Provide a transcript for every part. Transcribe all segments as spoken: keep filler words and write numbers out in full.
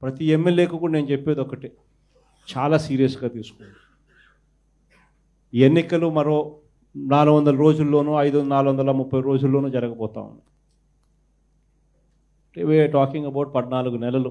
ప్రతి ఎమ్మెల్యేకు కూడా నేను చెప్పేది ఒకటే, చాలా సీరియస్గా తీసుకోండి. ఎన్నికలు మరో నాలుగు వందల రోజుల్లోనూ ఐదు నాలుగు వందల ముప్పై రోజుల్లోనూ జరగబోతా ఉన్నాయి. వే టాకింగ్ అబౌట్ పద్నాలుగు నెలలు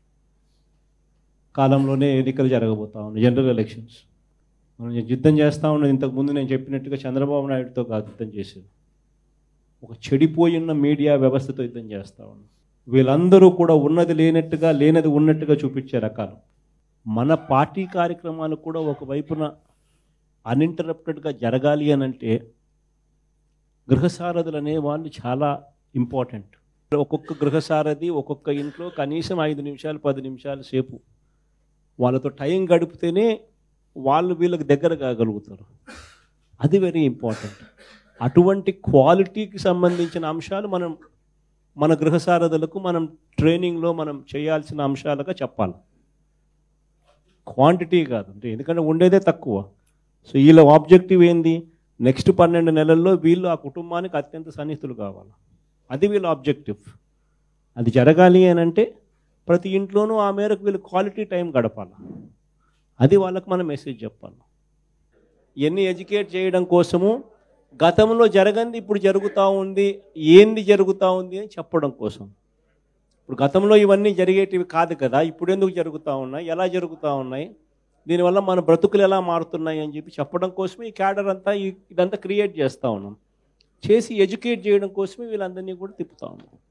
కాలంలోనే ఎన్నికలు జరగబోతా ఉన్నాయి, జనరల్ ఎలక్షన్స్. మనం యుద్ధం చేస్తూ ఉన్నది ఇంతకుముందు నేను చెప్పినట్టుగా చంద్రబాబు నాయుడుతో కాదు యుద్ధం చేసేది, ఒక చెడిపోయిన మీడియా వ్యవస్థతో యుద్ధం చేస్తూ ఉన్నాం. వీళ్ళందరూ కూడా ఉన్నది లేనట్టుగా లేనది ఉన్నట్టుగా చూపించే రకాలు. మన పార్టీ కార్యక్రమాలు కూడా ఒకవైపున అన్ఇంటరప్టెడ్గా జరగాలి అని అంటే గృహసారథులు అనే వాళ్ళు చాలా ఇంపార్టెంట్. ఒక్కొక్క గృహసారథి ఒక్కొక్క ఇంట్లో కనీసం ఐదు నిమిషాలు పది నిమిషాల సేపు వాళ్ళతో టైం గడిపితేనే వాళ్ళు వీళ్ళకి దగ్గర కాగలుగుతారు. అది వెరీ ఇంపార్టెంట్. అటువంటి క్వాలిటీకి సంబంధించిన అంశాలు మనం మన గృహసారథులకు మనం ట్రైనింగ్లో మనం చేయాల్సిన అంశాలుగా చెప్పాలి, క్వాంటిటీ కాదు. అంటే ఎందుకంటే ఉండేదే తక్కువ. సో వీళ్ళ ఆబ్జెక్టివ్ ఏంది, నెక్స్ట్ పన్నెండు నెలల్లో వీళ్ళు ఆ కుటుంబానికి అత్యంత సన్నిహితులు కావాలి. అది వీళ్ళ ఆబ్జెక్టివ్. అది జరగాలి అని అంటే ప్రతి ఇంట్లోనూ ఆ మేరకు వీళ్ళు క్వాలిటీ టైం గడపాలి. అది వాళ్ళకు మనం మెసేజ్ చెప్పాలి. ఎన్ని ఎడ్యుకేట్ చేయడం కోసము గతంలో జరగంది ఇప్పుడు జరుగుతూ ఉంది, ఏంది జరుగుతూ ఉంది అని చెప్పడం కోసం. ఇప్పుడు గతంలో ఇవన్నీ జరిగేటివి కాదు కదా, ఇప్పుడు ఎందుకు జరుగుతూ ఉన్నాయి, ఎలా జరుగుతూ ఉన్నాయి, దీనివల్ల మన బ్రతుకులు ఎలా మారుతున్నాయి అని చెప్పి చెప్పడం కోసమే ఈ క్యాడర్ అంతా ఇదంతా క్రియేట్ చేస్తూ ఉన్నాం. చేసి ఎడ్యుకేట్ చేయడం కోసమే వీళ్ళందరినీ కూడా తిప్పుతూ ఉన్నాం.